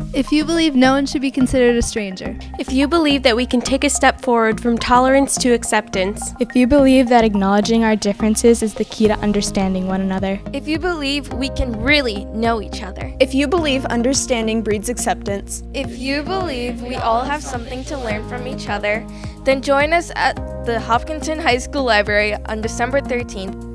If you believe no one should be considered a stranger. If you believe that we can take a step forward from tolerance to acceptance. If you believe that acknowledging our differences is the key to understanding one another. If you believe we can really know each other. If you believe understanding breeds acceptance. If you believe we all have something to learn from each other, then join us at the Hopkinton High School Library on December 13th